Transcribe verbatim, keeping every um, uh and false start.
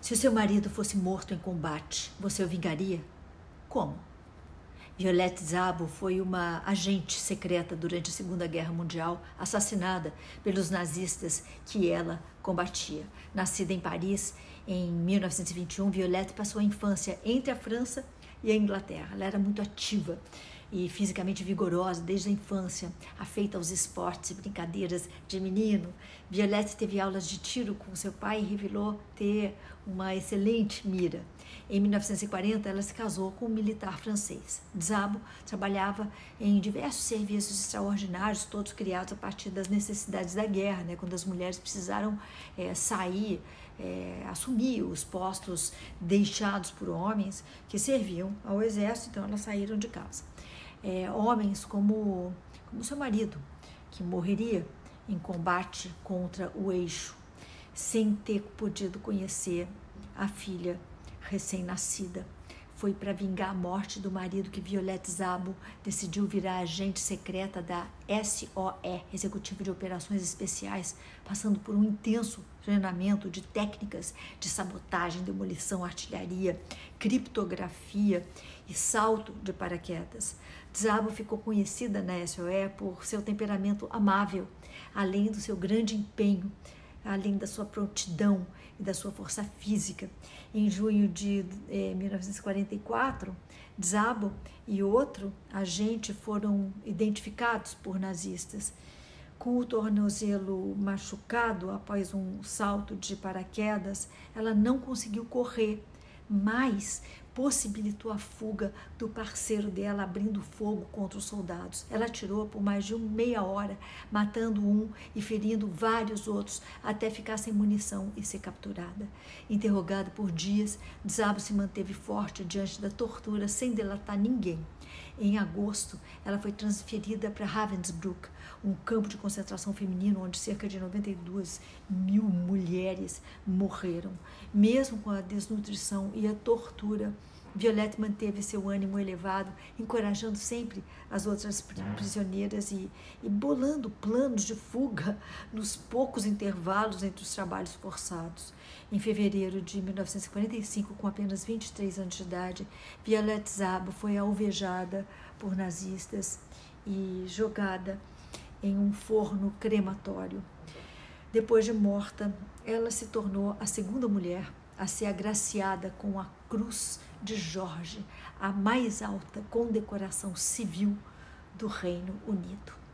Se o seu marido fosse morto em combate, você o vingaria? Como? Violette Szabo foi uma agente secreta durante a Segunda Guerra Mundial, assassinada pelos nazistas que ela combatia. Nascida em Paris em mil novecentos e vinte e um, Violette passou a infância entre a França e a Inglaterra. Ela era muito ativa e fisicamente vigorosa desde a infância, afeita aos esportes e brincadeiras de menino. Violette teve aulas de tiro com seu pai e revelou ter uma excelente mira. Em mil novecentos e quarenta, ela se casou com um militar francês. Szabo trabalhava em diversos serviços extraordinários, todos criados a partir das necessidades da guerra, né? Quando as mulheres precisaram é, sair, é, assumir os postos deixados por homens que serviam ao exército, então elas saíram de casa. É, homens como, como seu marido, que morreria em combate contra o eixo, sem ter podido conhecer a filha recém-nascida. Foi para vingar a morte do marido que Violette Szabo decidiu virar agente secreta da S O E, Executivo de Operações Especiais, passando por um intenso treinamento de técnicas de sabotagem, demolição, artilharia, criptografia e salto de paraquedas. Szabo ficou conhecida na S O E por seu temperamento amável, além do seu grande empenho, além da sua prontidão e da sua força física. Em junho de eh, mil novecentos e quarenta e quatro, Szabo e outro agente foram identificados por nazistas. Com o tornozelo machucado após um salto de paraquedas, ela não conseguiu correr, mas possibilitou a fuga do parceiro dela, abrindo fogo contra os soldados. Ela atirou por mais de uma meia hora, matando um e ferindo vários outros, até ficar sem munição e ser capturada. Interrogada por dias, Szabo se manteve forte diante da tortura, sem delatar ninguém. Em agosto, ela foi transferida para Ravensbrück, um campo de concentração feminino onde cerca de noventa e duas mil mulheres morreram. Mesmo com a desnutrição e a tortura, Violette manteve seu ânimo elevado, encorajando sempre as outras prisioneiras e, e bolando planos de fuga nos poucos intervalos entre os trabalhos forçados. Em fevereiro de mil novecentos e quarenta e cinco, com apenas vinte e três anos de idade, Violette Szabo foi alvejada por nazistas e jogada em um forno crematório. Depois de morta, ela se tornou a segunda mulher a ser agraciada com a Cruz de Jorge, a mais alta condecoração civil do Reino Unido.